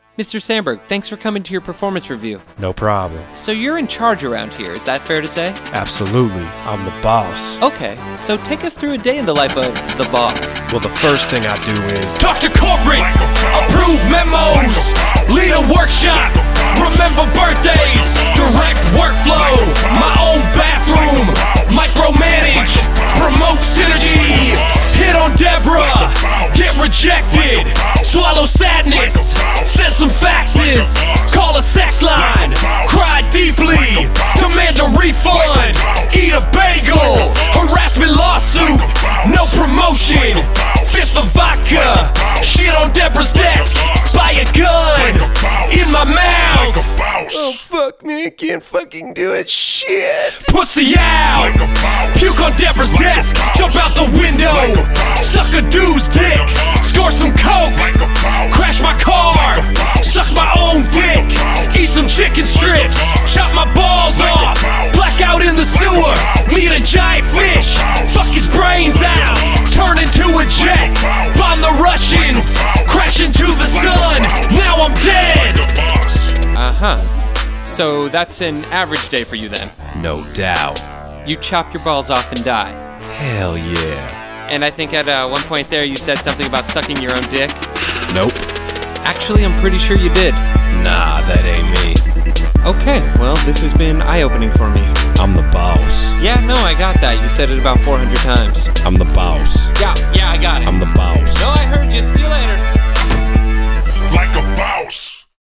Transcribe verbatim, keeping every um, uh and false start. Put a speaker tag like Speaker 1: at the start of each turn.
Speaker 1: Mister Sandberg, thanks for coming to your performance review.
Speaker 2: No problem.
Speaker 1: So you're in charge around here, is that fair to say?
Speaker 2: Absolutely. I'm the boss.
Speaker 1: Okay, so take us through a day in the life of the boss.
Speaker 2: Well, the first thing I do is
Speaker 3: talk to corporate, approve memos, lead a workshop, remember birthdays, direct workflow, my own bathroom, micromanage, promote synergy, hit on Deborah, get rejected, swallow sadness, send some faxes, call a sex line, cry deeply, demand a refund, eat a bagel, harassment lawsuit, no promotion, fifth of vodka, shit on Deborah's desk, buy a gun, in my mouth.
Speaker 4: Oh fuck me, I can't fucking do it, shit.
Speaker 3: Pussy out, puke on Deborah's desk, jump out the window, suck a dude's dick, score some coke, crash my car, suck my own dick, eat some chicken strips, chop my balls off, black out in the sewer, meet a giant fish, fuck his brains out, turn into a jet, bomb the Russians, crash into the sun, now I'm dead.
Speaker 1: Uh-huh. So that's an average day for you then?
Speaker 2: no doubt.
Speaker 1: You chop your balls off and die.
Speaker 2: Hell yeah.
Speaker 1: And I think at uh, one point there you said something about sucking your own dick.
Speaker 2: Nope.
Speaker 1: Actually, I'm pretty sure you did.
Speaker 2: Nah, that ain't me.
Speaker 1: Okay, well, this has been eye-opening for me.
Speaker 2: I'm the boss.
Speaker 1: Yeah, no, I got that. You said it about four hundred times.
Speaker 2: I'm the boss.
Speaker 1: Yeah, yeah, I got it.
Speaker 2: I'm the boss.
Speaker 1: No, I heard you. See you later.
Speaker 3: Like a boss.